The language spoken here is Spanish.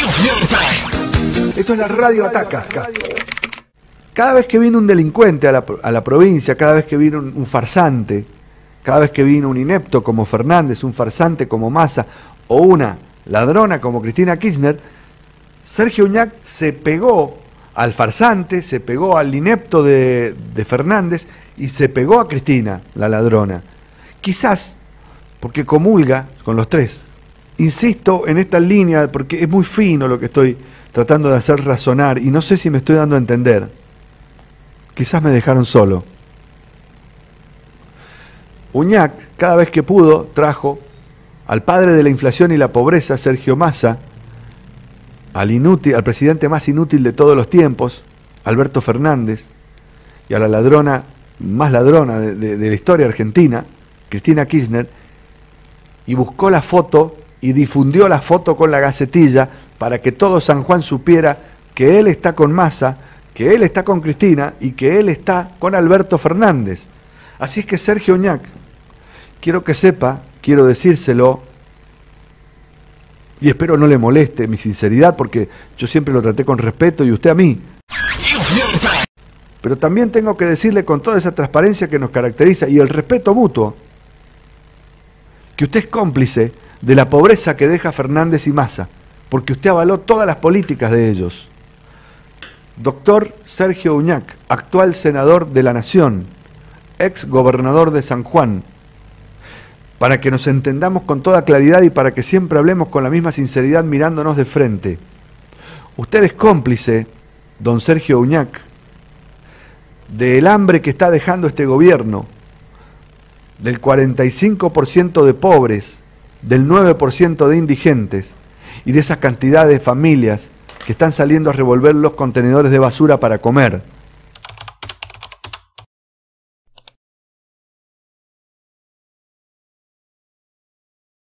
Esto es la Radio Ataca. Cada vez que vino un delincuente a la provincia, cada vez que vino un farsante, cada vez que vino un inepto como Fernández, un farsante como Massa o una ladrona como Cristina Kirchner, Sergio Uñac se pegó al farsante, se pegó al inepto de Fernández y se pegó a Cristina, la ladrona. Quizás porque comulga con los tres. Insisto en esta línea porque es muy fino lo que estoy tratando de hacer razonar y no sé si me estoy dando a entender. Quizás me dejaron solo. Uñac, cada vez que pudo, trajo al padre de la inflación y la pobreza, Sergio Massa, al presidente más inútil de todos los tiempos, Alberto Fernández, y a la ladrona más ladrona de la historia argentina, Cristina Kirchner, y buscó la foto y difundió la foto con la Gacetilla para que todo San Juan supiera que él está con Massa, que él está con Cristina y que él está con Alberto Fernández. Así es que Sergio Uñac, quiero que sepa, quiero decírselo, y espero no le moleste mi sinceridad, porque yo siempre lo traté con respeto y usted a mí. Pero también tengo que decirle con toda esa transparencia que nos caracteriza y el respeto mutuo, que usted es cómplice de la pobreza que deja Fernández y Massa, porque usted avaló todas las políticas de ellos. Doctor Sergio Uñac, actual senador de la Nación, ex gobernador de San Juan, para que nos entendamos con toda claridad y para que siempre hablemos con la misma sinceridad mirándonos de frente. Usted es cómplice, don Sergio Uñac, del hambre que está dejando este gobierno, del 45% de pobres, del 9% de indigentes y de esa cantidad de familias que están saliendo a revolver los contenedores de basura para comer.